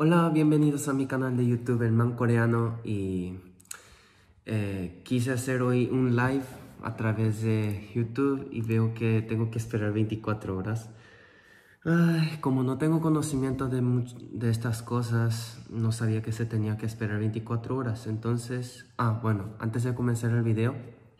Hola, bienvenidos a mi canal de YouTube, El Man Coreano, y quise hacer hoy un live a través de YouTube y veo que tengo que esperar 24 horas. Ay, como no tengo conocimiento de estas cosas, no sabía que se tenía que esperar 24 horas. Entonces, bueno, antes de comenzar el video,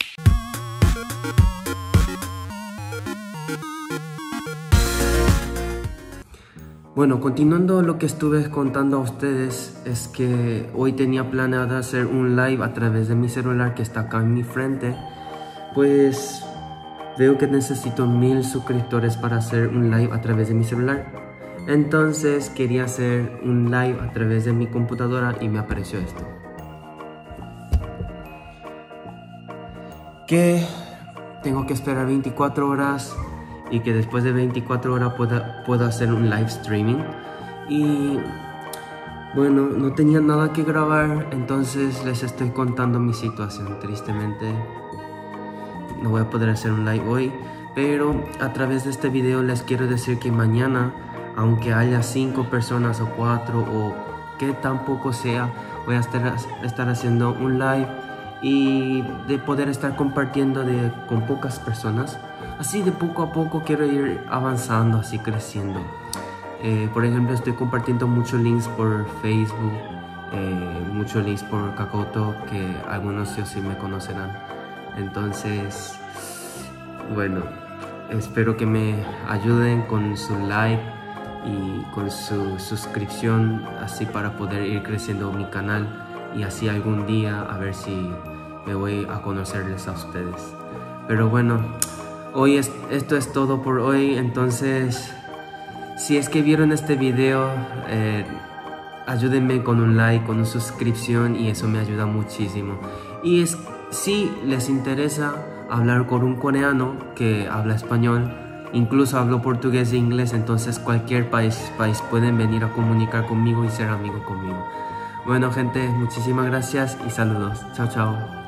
bueno, continuando lo que estuve contando a ustedes, es que hoy tenía planeado hacer un live a través de mi celular que está acá en mi frente. Pues veo que necesito 1000 suscriptores para hacer un live a través de mi celular. Entonces quería hacer un live a través de mi computadora y me apareció esto. Que tengo que esperar 24 horas y que después de 24 horas pueda hacer un live streaming. Y bueno, no tenía nada que grabar, entonces les estoy contando mi situación. Tristemente no voy a poder hacer un live hoy, pero a través de este video les quiero decir que mañana, aunque haya 5 personas o 4 o que tampoco sea, voy a estar haciendo un live y de poder estar compartiendo con pocas personas. Así de poco a poco quiero ir avanzando, así creciendo. Por ejemplo, estoy compartiendo muchos links por Facebook, muchos links por KakaoTalk, que algunos sí me conocerán. Entonces, bueno, espero que me ayuden con su like y con su suscripción, así para poder ir creciendo mi canal y así algún día a ver si me voy a conocerles a ustedes. Pero bueno, esto es todo por hoy. Entonces, si es que vieron este video, ayúdenme con un like, con una suscripción, y eso me ayuda muchísimo. Y si les interesa hablar con un coreano que habla español, incluso hablo portugués e inglés, entonces cualquier país pueden venir a comunicar conmigo y ser amigo conmigo. Bueno, gente, muchísimas gracias y saludos. Chao, chao.